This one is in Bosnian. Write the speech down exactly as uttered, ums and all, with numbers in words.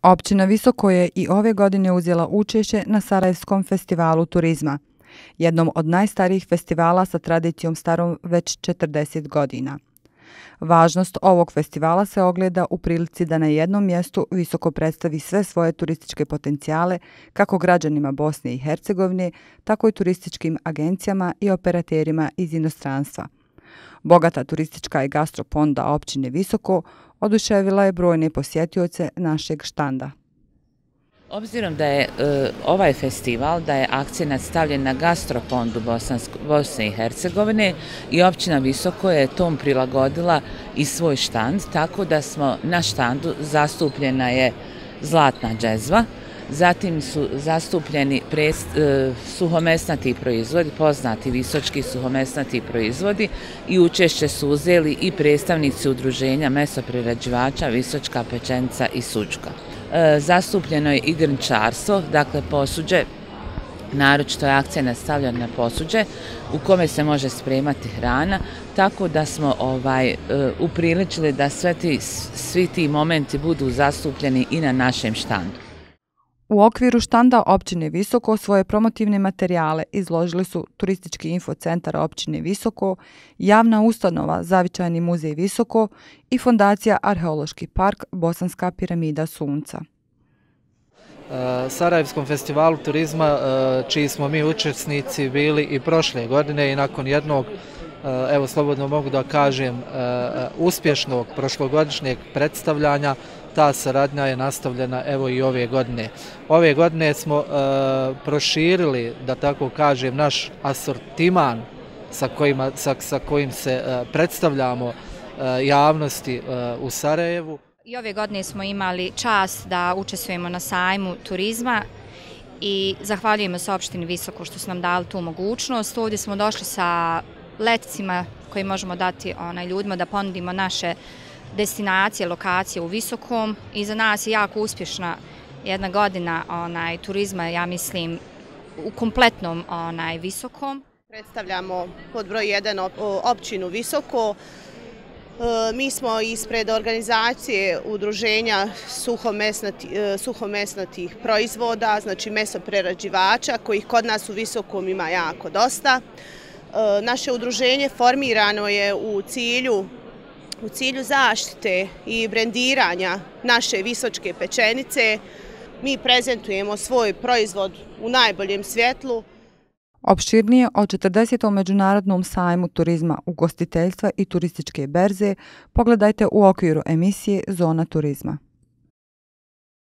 Općina Visoko je i ove godine uzela učešće na Sarajevskom festivalu turizma, jednom od najstarijih festivala sa tradicijom starom već četrdeset godina. Važnost ovog festivala se ogleda u prilici da na jednom mjestu Visoko predstavi sve svoje turističke potencijale kako građanima Bosne i Hercegovine, tako i turističkim agencijama i operaterima iz inostranstva. Bogata turistička i gastro ponuda općine Visoko oduševila je brojne posjetioce našeg štanda. Obzirom da je e, ovaj festival, da je akcenat stavljen na gastro ponudu Bosne i Hercegovine i općina Visoko je tom prilagodila i svoj štand, tako da smo na štandu zastupljena je zlatna džezva, zatim su zastupljeni prest, e, suhomesnati proizvodi, poznati visočki suhomesnati proizvodi i učešće su uzeli i predstavnici udruženja mesoprerađivača Visočka pečenica i Sučka. E, zastupljeno je i grnčarstvo, dakle posuđe, naročito je akcenat stavljen na posuđe u kome se može spremati hrana, tako da smo ovaj, e, upriličili da sve ti, svi ti momenti budu zastupljeni i na našem štandu. U okviru štanda općine Visoko svoje promotivne materijale izložili su Turistički infocentar općine Visoko, javna ustanova Zavičajni muzej Visoko i fondacija Arheološki park Bosanska piramida Sunca. Sarajevskom festivalu turizma, čiji smo mi učesnici bili i prošle godine i nakon jednog, evo slobodno mogu da kažem, uspješnog prošlogodišnjeg predstavljanja, ta saradnja je nastavljena evo i ove godine. Ove godine smo e, proširili, da tako kažem, naš asortiman sa, kojima, sa, sa kojim se e, predstavljamo e, javnosti e, u Sarajevu. I ove godine smo imali čast da učestvujemo na sajmu turizma i zahvaljujemo se opštini Visoko što su nam dali tu mogućnost. Ovdje smo došli sa leticima koje možemo dati onaj, ljudima da ponudimo naše destinacije, lokacije u Visokom i za nas je jako uspješna jedna godina onaj, turizma, ja mislim, u kompletnom onaj, Visokom. Predstavljamo pod broj jedan općinu Visoko. Mi smo ispred organizacije udruženja suhomesnati, suhomesnatih proizvoda, znači mesoprerađivača, kojih kod nas u Visokom ima jako dosta. Naše udruženje formirano je u cilju U cilju zaštite i brendiranja naše visočke pečenice. Mi prezentujemo svoj proizvod u najboljem svjetlu. Opširnije o četrdesetom međunarodnom sajmu turizma, ugostiteljstva i turističke berze pogledajte u okviru emisije Zona turizma.